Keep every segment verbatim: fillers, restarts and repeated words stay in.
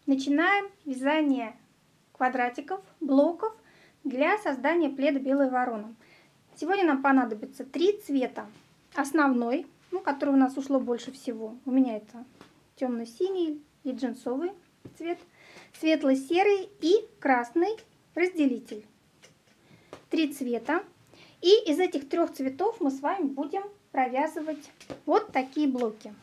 Начинаем вязание квадратиков, блоков для создания пледа «Белая ворона». Сегодня нам понадобится три цвета. Основной, ну, который у нас ушло больше всего. У меня это темно-синий и джинсовый цвет, светло-серый и красный разделитель. Три цвета. И из этих трех цветов мы с вами будем провязывать вот такие блоки.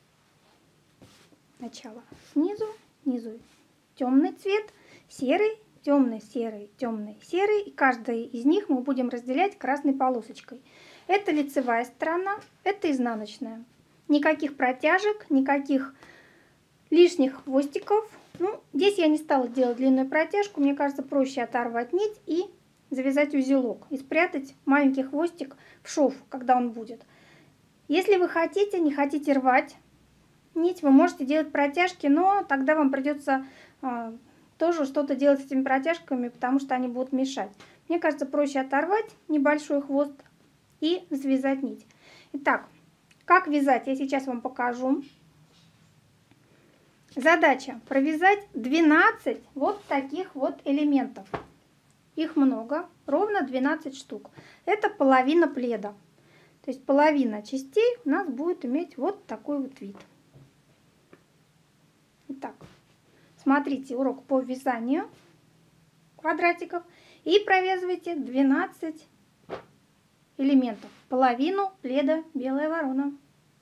Сначала снизу, снизу темный цвет, серый, темный, серый, темный, серый. И каждый из них мы будем разделять красной полосочкой. Это лицевая сторона, это изнаночная. Никаких протяжек, никаких лишних хвостиков. Ну, здесь я не стала делать длинную протяжку. Мне кажется, проще оторвать нить и завязать узелок. И спрятать маленький хвостик в шов, когда он будет. Если вы хотите, не хотите рвать нить, вы можете делать протяжки, но тогда вам придется э, тоже что-то делать с этими протяжками, потому что они будут мешать. Мне кажется, проще оторвать небольшой хвост и завязать нить. Итак, как вязать, я сейчас вам покажу. Задача провязать двенадцать вот таких вот элементов. Их много, ровно двенадцать штук. Это половина пледа. То есть половина частей у нас будет иметь вот такой вот вид. Итак, смотрите урок по вязанию квадратиков и провязывайте двенадцать элементов. Половину пледа «Белая ворона».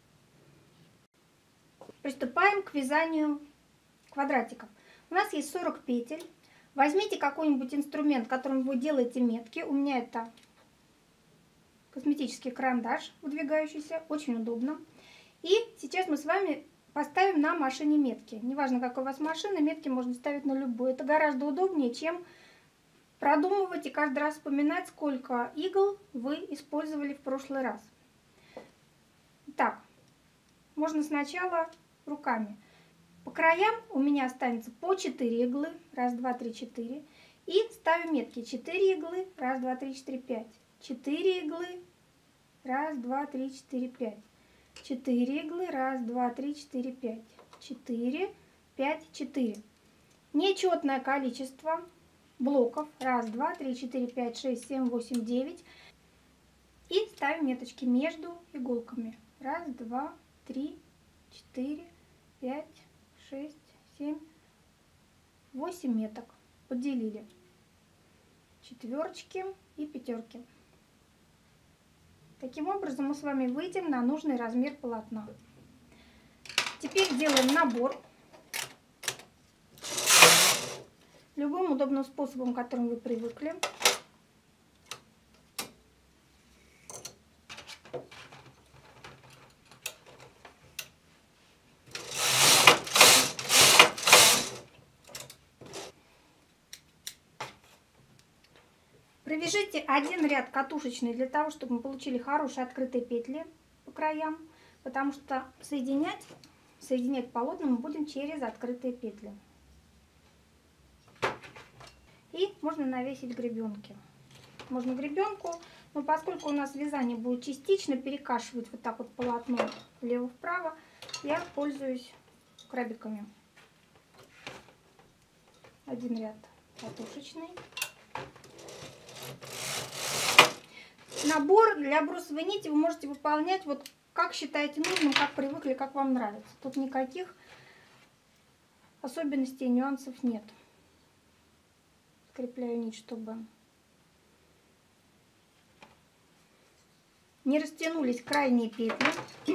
Приступаем к вязанию квадратиков. У нас есть сорок петель. Возьмите какой-нибудь инструмент, которым вы делаете метки. У меня это косметический карандаш выдвигающийся, очень удобно. И сейчас мы с вами поставим на машине метки. Неважно, какая у вас машина, метки можно ставить на любую. Это гораздо удобнее, чем продумывать и каждый раз вспоминать, сколько игл вы использовали в прошлый раз. Итак, можно сначала руками. По краям у меня останется по четыре иглы. Раз, два, три, четыре. И ставим метки. четыре иглы. Раз, два, три, четыре, пять. четыре иглы. Раз, два, три, четыре, пять. четыре иглы. Раз, два, три, четыре, пять. четыре, пять, четыре. Нечетное количество блоков. Раз, два, три, четыре, пять, шесть, семь, восемь, девять. И ставим меточки между иголками. Раз, два, три, четыре, пять, шесть, семь, восемь меток. Поделили. Четверочки и пятерки. Таким образом мы с вами выйдем на нужный размер полотна. Теперь делаем набор. Любым удобным способом, которым вы привыкли. Провяжите один ряд катушечный для того, чтобы мы получили хорошие открытые петли по краям, потому что соединять, соединять полотна мы будем через открытые петли. И можно навесить гребенки. Можно гребенку, но поскольку у нас вязание будет частично перекашивать вот так вот полотно влево-вправо, я пользуюсь крабиками. Один ряд катушечный. Набор для бросовой нити вы можете выполнять вот как считаете нужным, как привыкли, как вам нравится. Тут никаких особенностей, нюансов нет. Скрепляю нить, чтобы не растянулись крайние петли.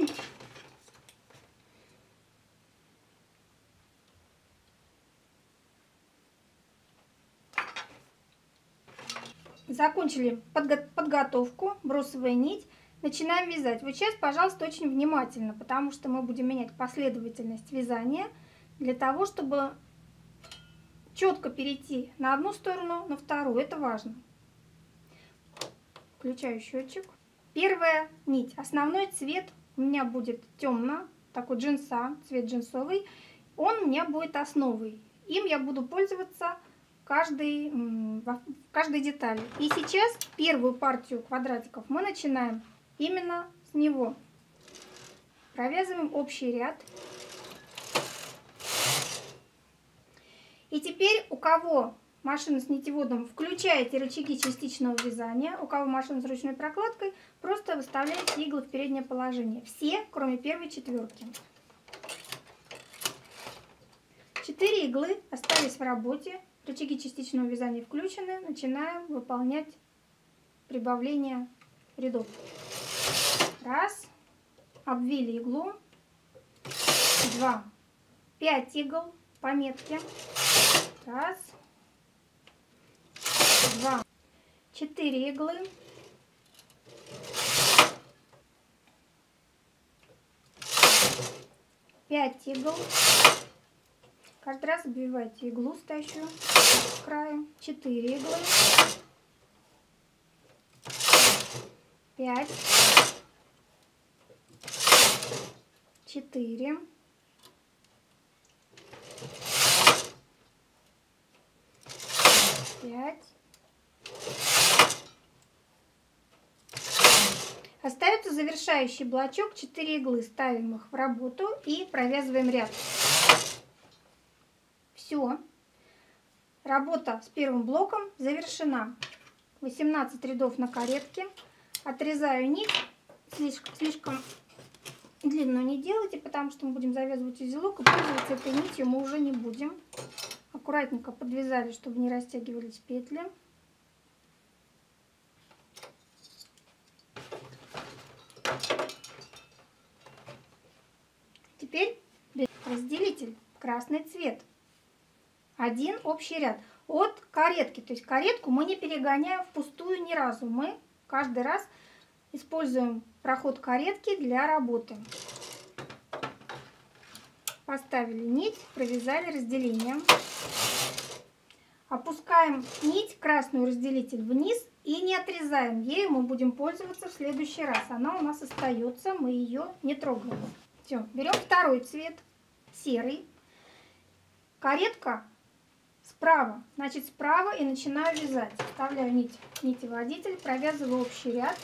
Закончили подго подготовку, бросовая нить. Начинаем вязать. Вот сейчас, пожалуйста, очень внимательно, потому что мы будем менять последовательность вязания для того, чтобы четко перейти на одну сторону, на вторую. Это важно. Включаю счетчик. Первая нить. Основной цвет у меня будет темно, такой джинса, цвет джинсовый. Он у меня будет основой. Им я буду пользоваться каждой, в каждой детали. И сейчас первую партию квадратиков мы начинаем именно с него. Провязываем общий ряд. И теперь у кого машина с нитеводом, включаете рычаги частичного вязания. У кого машина с ручной прокладкой, просто выставляете иглы в переднее положение. Все, кроме первой четверки. Четыре иглы остались в работе. Рычаги частичного вязания включены. Начинаем выполнять прибавление рядов. Раз. Обвили иглу. Два. Пять игл по метке. Раз. Два. Четыре иглы. Пять игл. Каждый раз обвивайте иглу, стоящую с краю. Четыре иглы. Пять. Четыре. Пять. Остается завершающий блочок, четыре иглы. Ставим их в работу и провязываем ряд. Все. Работа с первым блоком завершена. восемнадцать рядов на каретке. Отрезаю нить. Слишком, слишком длинную не делайте, потому что мы будем завязывать узелок, и пользоваться этой нитью мы уже не будем. Аккуратненько подвязали, чтобы не растягивались петли. Теперь разделитель красный цвет. Один общий ряд от каретки. То есть каретку мы не перегоняем впустую ни разу. Мы каждый раз используем проход каретки для работы. Поставили нить, провязали разделением. Опускаем нить, красную разделитель, вниз и не отрезаем. Ею мы будем пользоваться в следующий раз. Она у нас остается, мы ее не трогаем. Все, берем второй цвет, серый. Каретка справа, значит справа, и начинаю вязать. Вставляю нить, нитеводитель, провязываю общий ряд.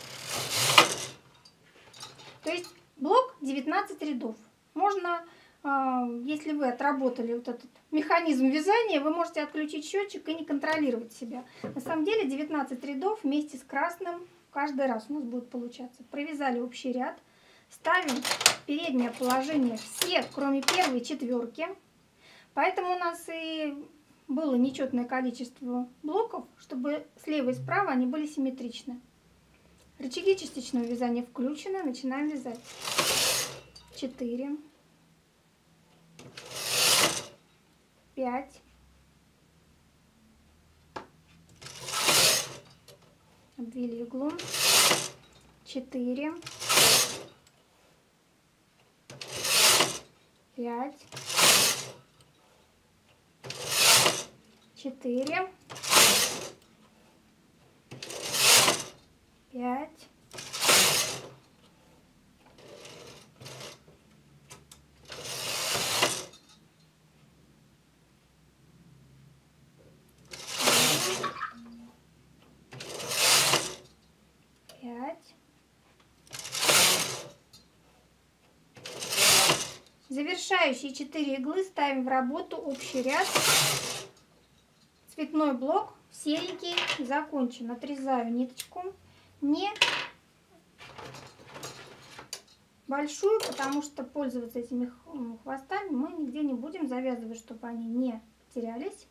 То есть блок девятнадцать рядов. Можно, если вы отработали вот этот механизм вязания, вы можете отключить счетчик и не контролировать себя. На самом деле девятнадцать рядов вместе с красным каждый раз у нас будет получаться. Провязали общий ряд. Ставим в переднее положение все, кроме первой четверки. Поэтому у нас и было нечетное количество блоков, чтобы слева и справа они были симметричны. Рычаги частичного вязания включены. Начинаем вязать. четыре. пять. Обвили иглу. четыре. пять. четыре. пять. пять. Завершающие четыре иглы ставим в работу общий ряд. Цветной блок серенький закончен. Отрезаю ниточку. Не большую, потому что пользоваться этими хвостами мы нигде не будем. Завязывать, чтобы они не терялись.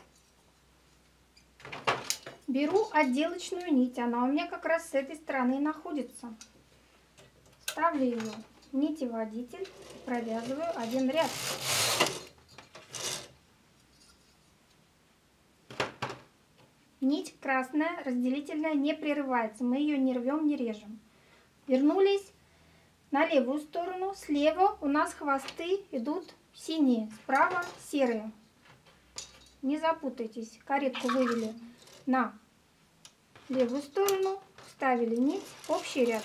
Беру отделочную нить. Она у меня как раз с этой стороны находится. Ставлю ее в нитеводитель. Провязываю один ряд. Нить красная, разделительная, не прерывается. Мы ее не рвем, не режем. Вернулись на левую сторону. Слева у нас хвосты идут синие, справа серые. Не запутайтесь. Каретку вывели на левую сторону, вставили нить, общий ряд.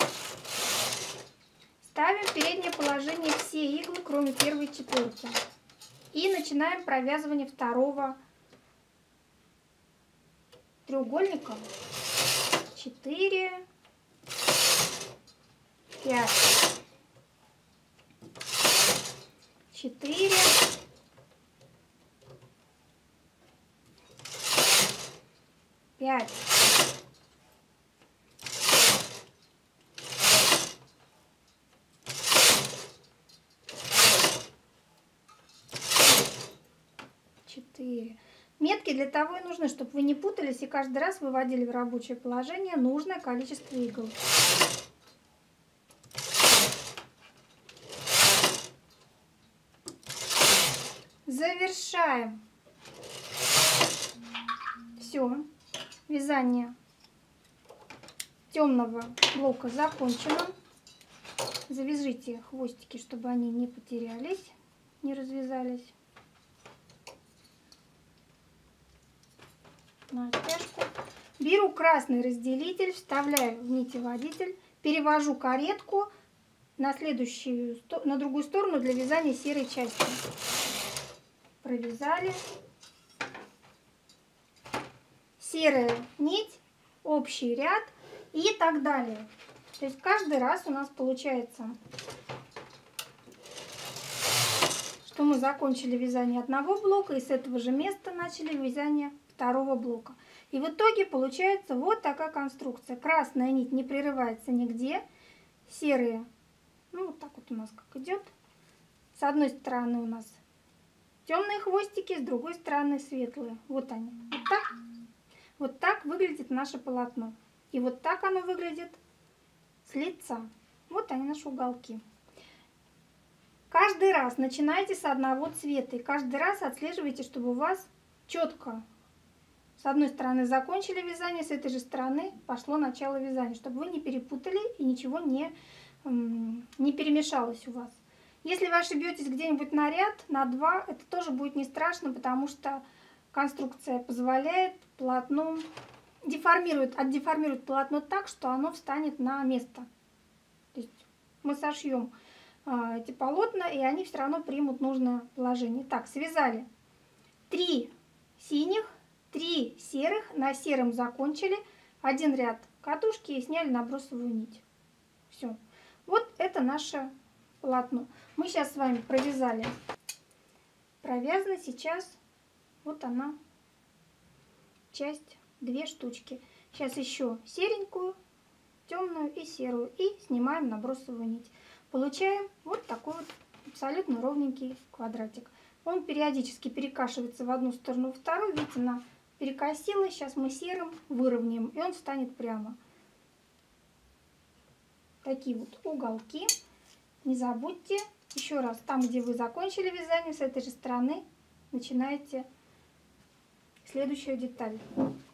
Ставим в переднее положение все иглы, кроме первой четверки. И начинаем провязывание второго треугольника. четыре, пять, четыре, пять, четыре. Метки для того и нужны, чтобы вы не путались и каждый раз выводили в рабочее положение нужное количество игл. Завершаем. Все. Вязание темного блока закончено. Завяжите хвостики, чтобы они не потерялись, не развязались. На оттяжку. Беру красный разделитель, вставляю в нитеводитель, перевожу каретку на следующую, на другую сторону для вязания серой части. Провязали. Серая нить, общий ряд и так далее. То есть каждый раз у нас получается, что мы закончили вязание одного блока и с этого же места начали вязание второго блока. И в итоге получается вот такая конструкция. Красная нить не прерывается нигде. Серые, ну вот так вот у нас как идет. С одной стороны у нас темные хвостики, с другой стороны светлые. Вот они. Вот так, вот так выглядит наше полотно. И вот так оно выглядит с лица. Вот они, наши уголки. Каждый раз начинайте с одного цвета. И каждый раз отслеживайте, чтобы у вас четко с одной стороны закончили вязание, с этой же стороны пошло начало вязания, чтобы вы не перепутали и ничего не, не перемешалось у вас. Если вы ошибетесь где-нибудь на ряд, на два, это тоже будет не страшно, потому что конструкция позволяет полотну, деформирует, отдеформирует полотно так, что оно встанет на место. То есть мы сошьем а, эти полотна, и они все равно примут нужное положение. Так, связали три синих, три серых, на сером закончили, один ряд катушки и сняли набросовую нить. Все. Вот это наше полотно. Мы сейчас с вами провязали. Провязано сейчас. Вот она, часть, две штучки. Сейчас еще серенькую, темную и серую. И снимаем набросовую нить. Получаем вот такой вот абсолютно ровненький квадратик. Он периодически перекашивается в одну сторону, во вторую. Видите, она перекосилась. Сейчас мы серым выровняем, и он встанет прямо. Такие вот уголки. Не забудьте, еще раз, там, где вы закончили вязание, с этой же стороны начинаете следующую деталь.